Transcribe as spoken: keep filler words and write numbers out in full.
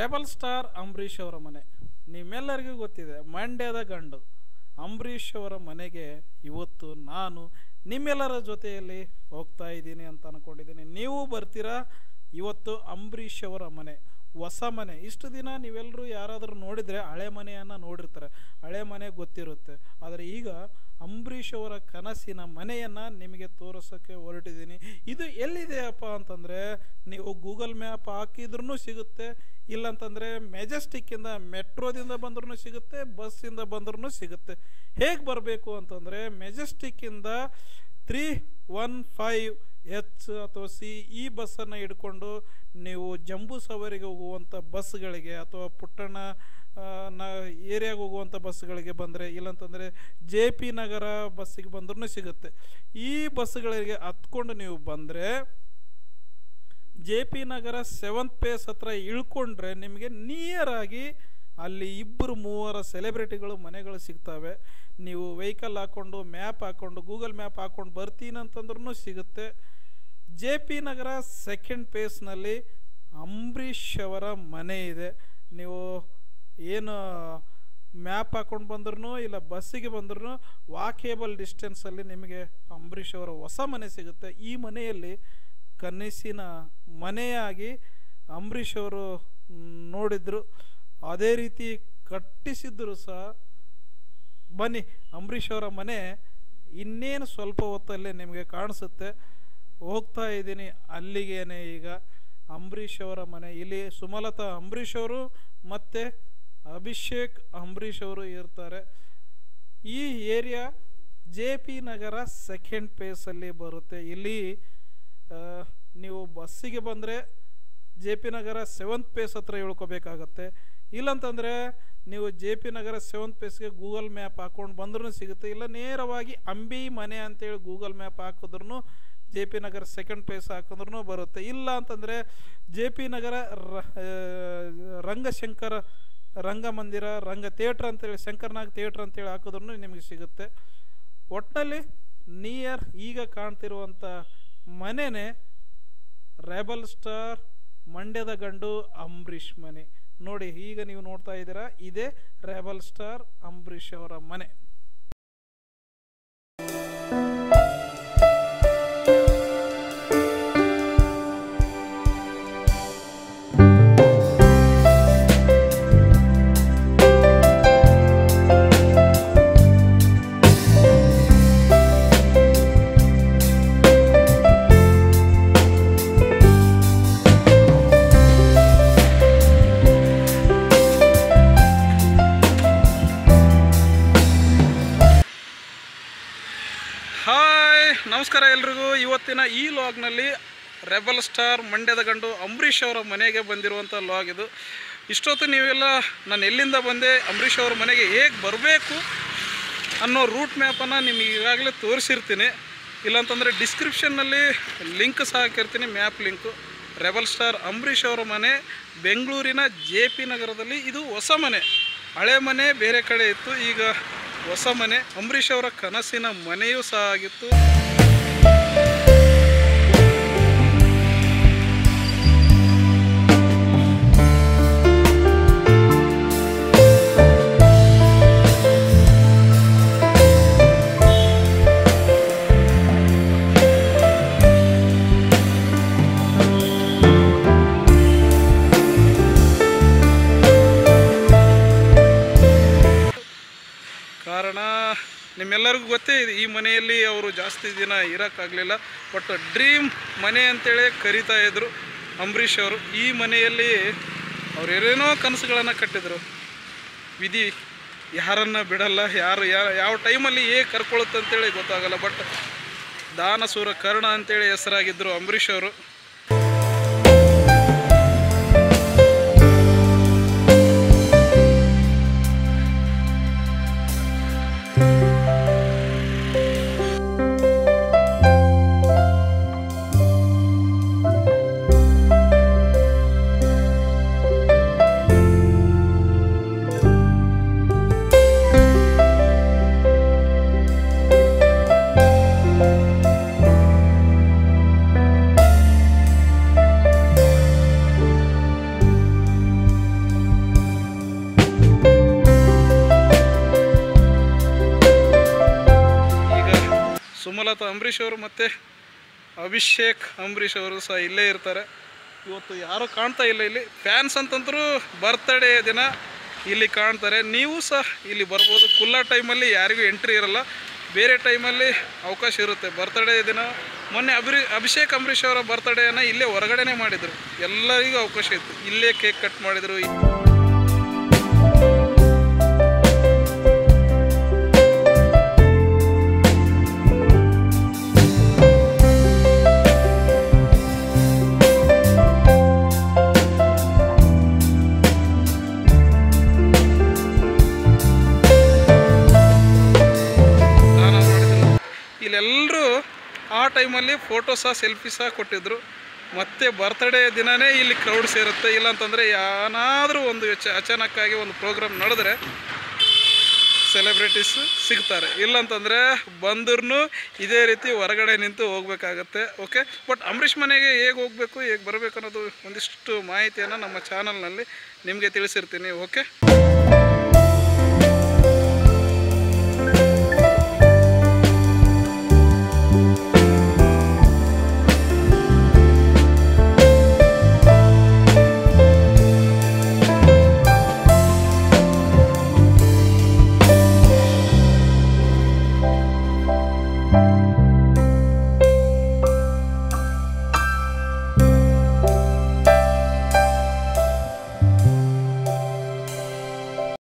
Rebel star Ambareesh ಅವರ ಮನೆ ನಿಮ್ಮೆಲ್ಲರಿಗೂ ಗೊತ್ತಿದೆ. ಮಂಡ್ಯದ ಗಂಡು ಅಂಬರೀಷ್ ಅವರ ಮನೆಗೆ ಇವತ್ತು ನಾನು ನಿಮ್ಮೆಲ್ಲರ ಜೊತೆಯಲ್ಲಿ ಹೋಗ್ತಾ ಇದ್ದೀನಿ ಅಂತ ಅಂದ್ಕೊಂಡಿದ್ದೀನಿ. ನೀವು ಬರ್ತೀರಾ? ಇವತ್ತು ಅಂಬರೀಷ್ ಅವರ ಮನೆ, ಹೊಸ ಮನೆ. ಇಷ್ಟು ದಿನ ನೀವೆಲ್ಲರೂ ಯಾರಾದರೂ ನೋಡಿದರೆ ಹಳೆ ಮನೆಯನ್ನು ನೋಡಿರ್ತಾರೆ, ಹಳೆ ಮನೆ ಗೊತ್ತಿರುತ್ತೆ. ಆದರೆ ಈಗ ಅಂಬರೀಷ್ ಅವರ ಕನಸಿನ ಮನೆಯನ್ನು ನಿಮಗೆ ತೋರಿಸೋಕ್ಕೆ ಹೊರಟಿದ್ದೀನಿ. ಇದು ಎಲ್ಲಿದೆಯಪ್ಪ ಅಂತಂದರೆ ನೀವು ಗೂಗಲ್ ಮ್ಯಾಪ್ ಹಾಕಿದ್ರೂ ಸಿಗುತ್ತೆ, ಇಲ್ಲಂತಂದರೆ ಮೆಜೆಸ್ಟಿಕ್ಕಿಂದ ಮೆಟ್ರೋದಿಂದ ಬಂದ್ರೂ ಸಿಗುತ್ತೆ, ಬಸ್ಸಿಂದ ಬಂದ್ರೂ ಸಿಗುತ್ತೆ. ಹೇಗೆ ಬರಬೇಕು ಅಂತಂದರೆ ಮೆಜೆಸ್ಟಿಕ್ಕಿಂದ ತ್ರೀ ಒನ್ ಫೈವ್ ಎಚ್ ಅಥವಾ ಸಿ ಈ ಬಸ್ಸನ್ನು ಹಿಡ್ಕೊಂಡು ನೀವು ಜಂಬೂ ಸವಾರಿಗೆ ಹೋಗುವಂಥ ಬಸ್ಗಳಿಗೆ ಅಥವಾ ಪುಟ್ಟಣ ನ ಏರಿಯಾಗೆ ಹೋಗುವಂಥ ಬಸ್ಗಳಿಗೆ ಬಂದರೆ, ಇಲ್ಲಂತಂದರೆ ಜೆ ಪಿ ನಗರ ಬಸ್ಸಿಗೆ ಬಂದ್ರೂ ಸಿಗುತ್ತೆ. ಈ ಬಸ್ಗಳಿಗೆ ಹತ್ಕೊಂಡು ನೀವು ಬಂದರೆ J P Nagar seventh phase ಹತ್ರ ಇಳ್ಕೊಂಡ್ರೆ ನಿಮಗೆ ನಿಯರಾಗಿ ಅಲ್ಲಿ ಇಬ್ಬರು ಮೂವರ ಸೆಲೆಬ್ರಿಟಿಗಳು ಮನೆಗಳು ಸಿಗ್ತವೆ. ನೀವು ವೆಹಿಕಲ್ ಹಾಕ್ಕೊಂಡು ಮ್ಯಾಪ್ ಹಾಕ್ಕೊಂಡು ಗೂಗಲ್ ಮ್ಯಾಪ್ ಹಾಕ್ಕೊಂಡು ಬರ್ತೀನಿ ಅಂತಂದ್ರೂ ಸಿಗುತ್ತೆ. ಜೆ ಪಿ ನಗರ ಸೆಕೆಂಡ್ ಪೇಸ್ನಲ್ಲಿ ಅಂಬರೀಷ್ ಅವರ ಮನೆ ಇದೆ. ನೀವು ಏನು ಮ್ಯಾಪ್ ಹಾಕ್ಕೊಂಡು ಬಂದ್ರೂ ಇಲ್ಲ ಬಸ್ಸಿಗೆ ಬಂದ್ರೂ ವಾಕೇಬಲ್ ಡಿಸ್ಟೆನ್ಸಲ್ಲಿ ನಿಮಗೆ ಅಂಬರೀಷ್ ಅವರ ಹೊಸ ಮನೆ ಸಿಗುತ್ತೆ. ಈ ಮನೆಯಲ್ಲಿ ಕನಸಿನ ಮನೆಯಾಗಿ ಅಂಬರೀಷ್ ಅವರು ನೋಡಿದ್ರು, ಅದೇ ರೀತಿ ಕಟ್ಟಿಸಿದ್ರು ಸಹ. ಬನ್ನಿ, ಅಂಬರೀಷ್ ಅವರ ಮನೆ ಇನ್ನೇನು ಸ್ವಲ್ಪ ಹೊತ್ತಲ್ಲೇ ನಿಮಗೆ ಕಾಣಿಸುತ್ತೆ. ಹೋಗ್ತಾ ಇದ್ದೀನಿ ಅಲ್ಲಿಗೇನೆ. ಈಗ ಅಂಬರೀಷ್ ಅವರ ಮನೆ, ಇಲ್ಲಿ ಸುಮಲತ ಅಂಬರೀಷ್ ಅವರು ಮತ್ತು ಅಭಿಷೇಕ್ ಅಂಬರೀಷ್ ಅವರು ಇರ್ತಾರೆ. ಈ area J P Nagar second ಪೇಸಲ್ಲಿ ಬರುತ್ತೆ. ಇಲ್ಲಿ ನೀವು ಬಸ್ಸಿಗೆ ಬಂದರೆ J P Nagar seventh phase ಹತ್ರ ಇಳ್ಕೋಬೇಕಾಗತ್ತೆ. ಇಲ್ಲಂತಂದರೆ ನೀವು ಜೆ ಪಿ ನಗರ ಸೆವೆಂತ್ ಪೇಸ್ಗೆ ಗೂಗಲ್ ಮ್ಯಾಪ್ ಹಾಕ್ಕೊಂಡು ಬಂದ್ರೂ ಸಿಗುತ್ತೆ. ಇಲ್ಲ ನೇರವಾಗಿ ಅಂಬಿ ಮನೆ ಅಂತೇಳಿ ಗೂಗಲ್ ಮ್ಯಾಪ್ ಹಾಕಿದ್ರೂ J P Nagar second phase ಹಾಕಿದ್ರೂ ಬರುತ್ತೆ. ಇಲ್ಲ ಅಂತಂದರೆ ಜೆ ಪಿ ನಗರ ರಂಗಶಂಕರ ರಂಗಮಂದಿರ ರಂಗ ಥಿಯೇಟ್ರ್ ಅಂತೇಳಿ ಶಂಕರ್ನಾಗ್ ಥಿಯೇಟ್ರ್ ಅಂತೇಳಿ ಹಾಕಿದ್ರೂ ನಿಮಗೆ ಸಿಗುತ್ತೆ. ಒಟ್ಟಿನಲ್ಲಿ ನಿಯರ್ ಈಗ ಕಾಣ್ತಿರುವಂಥ ಮನೆಯೇ ರೆಬಲ್ ಸ್ಟಾರ್ ಮಂಡ್ಯದ ಗಂಡು ಅಂಬರೀಷ್ ಮನೆ. ನೋಡಿ, ಈಗ ನೀವು ನೋಡ್ತಾ ಇದ್ದೀರಾ, ಇದೇ ರೆಬಲ್ ಸ್ಟಾರ್ ಅಂಬರೀಷ್ ಅವರ ಮನೆ. ನಮಸ್ಕಾರ ಎಲ್ರಿಗೂ. ಇವತ್ತಿನ ಈ ಲಾಗ್ನಲ್ಲಿ ರೆಬಲ್ ಸ್ಟಾರ್ ಮಂಡ್ಯದ ಗಂಡು ಅಂಬರೀಷ್ ಅವರ ಮನೆಗೆ ಬಂದಿರುವಂಥ ಲಾಗ್ ಇದು. ಇಷ್ಟೊತ್ತು ನೀವೆಲ್ಲ ನಾನು ಎಲ್ಲಿಂದ ಬಂದೆ, ಅಂಬರೀಷ್ ಅವರ ಮನೆಗೆ ಹೇಗೆ ಬರಬೇಕು ಅನ್ನೋ ರೂಟ್ ಮ್ಯಾಪನ್ನು ನಿಮಗೆ ಈಗಾಗಲೇ ತೋರಿಸಿರ್ತೀನಿ. ಇಲ್ಲಾಂತಂದರೆ ಡಿಸ್ಕ್ರಿಪ್ಷನ್ನಲ್ಲಿ ಲಿಂಕ್ ಸಹ ಹಾಕಿರ್ತೀನಿ, map link. Rebel star Ambareesh ಅವರ ಮನೆ ಬೆಂಗಳೂರಿನ ಜೆ ಪಿ ನಗರದಲ್ಲಿ. ಇದು ಹೊಸ ಮನೆ, ಹಳೆ ಮನೆ ಬೇರೆ ಕಡೆ ಇತ್ತು, ಈಗ ಹೊಸ ಮನೆ. ಅಂಬರೀಷ್ ಅವರ ಕನಸಿನ ಮನೆಯೂ ಸಹ ಆಗಿತ್ತು. ಕಾರಣ ನಿಮ್ಮೆಲ್ಲರಿಗೂ ಗೊತ್ತೇ ಇದೆ, ಈ ಮನೆಯಲ್ಲಿ ಅವರು ಜಾಸ್ತಿ ದಿನ ಇರೋಕ್ಕಾಗಲಿಲ್ಲ. ಬಟ್ ಡ್ರೀಮ್ ಮನೆ ಅಂತೇಳಿ ಕರಿತಾ ಇದ್ರು ಅಂಬರೀಷ್ ಅವರು. ಈ ಮನೆಯಲ್ಲಿ ಅವ್ರು ಏನೇನೋ ಕನಸುಗಳನ್ನು ಕಟ್ಟಿದರು. ವಿಧಿ ಯಾರನ್ನು ಬಿಡಲ್ಲ, ಯಾರು ಯಾ ಯಾವ ಟೈಮಲ್ಲಿ ಹೇಗೆ ಕರ್ಕೊಳ್ಳುತ್ತೆ ಅಂತೇಳಿ ಗೊತ್ತಾಗಲ್ಲ. ಬಟ್ ದಾನಸೂರ ಕರ್ಣ ಅಂತೇಳಿ ಹೆಸರಾಗಿದ್ದರು ಅಂಬರೀಷ್ ಅವರು. ಸುಮಲತಾ ಅಂಬರೀಷ್ ಅವರು ಮತ್ತು ಅಭಿಷೇಕ್ ಅಂಬರೀಷ್ ಅವರು ಸಹ ಇಲ್ಲೇ ಇರ್ತಾರೆ. ಇವತ್ತು ಯಾರೂ ಕಾಣ್ತಾ ಇಲ್ಲ ಇಲ್ಲಿ. ಫ್ಯಾನ್ಸ್ ಅಂತಂದ್ರೂ ಬರ್ತ್ಡೇ ದಿನ ಇಲ್ಲಿ ಕಾಣ್ತಾರೆ. ನೀವು ಸಹ ಇಲ್ಲಿ ಬರ್ಬೋದು. ಕುಲ್ಲ ಟೈಮಲ್ಲಿ ಯಾರಿಗೂ ಎಂಟ್ರಿ ಇರಲ್ಲ, ಬೇರೆ ಟೈಮಲ್ಲಿ ಅವಕಾಶ ಇರುತ್ತೆ. ಬರ್ತ್ಡೇ ದಿನ ಮೊನ್ನೆ ಅಭಿ ಅಭಿಷೇಕ್ ಅಂಬರೀಷ್ ಅವರ ಬರ್ತ್ಡೇನ ಇಲ್ಲೇ ಹೊರಗಡೆನೇ ಮಾಡಿದರು. ಎಲ್ಲರಿಗೂ ಅವಕಾಶ ಇತ್ತು. ಇಲ್ಲೇ ಕೇಕ್ ಕಟ್ ಮಾಡಿದರು. ಇಲ್ಲೆಲ್ಲರೂ ಆ ಟೈಮಲ್ಲಿ ಫೋಟೋ ಸಹ ಸೆಲ್ಫಿ ಸಹ ಕೊಟ್ಟಿದ್ದರು. ಮತ್ತು ಬರ್ತ್ಡೇ ದಿನವೇ ಇಲ್ಲಿ ಕ್ರೌಡ್ ಸೇರುತ್ತೆ. ಇಲ್ಲಾಂತಂದರೆ ಏನಾದರೂ ಒಂದು ಅಚಾನಕ್ಕಾಗಿ ಒಂದು ಪ್ರೋಗ್ರಾಮ್ ನಡೆದ್ರೆ ಸೆಲೆಬ್ರಿಟೀಸ್ ಸಿಗ್ತಾರೆ. ಇಲ್ಲಾಂತಂದರೆ ಬಂದ್ರೂ ಇದೇ ರೀತಿ ಹೊರಗಡೆ ನಿಂತು ಹೋಗಬೇಕಾಗತ್ತೆ. ಓಕೆ, ಬಟ್ ಅಂಬರೀಷ್ ಮನೆಗೆ ಹೇಗೆ ಹೋಗಬೇಕು, ಹೇಗೆ ಬರಬೇಕು ಅನ್ನೋದು ಒಂದಿಷ್ಟು ಮಾಹಿತಿಯನ್ನು ನಮ್ಮ ಚಾನಲ್ನಲ್ಲಿ ನಿಮಗೆ ತಿಳಿಸಿರ್ತೀನಿ. ಓಕೆ.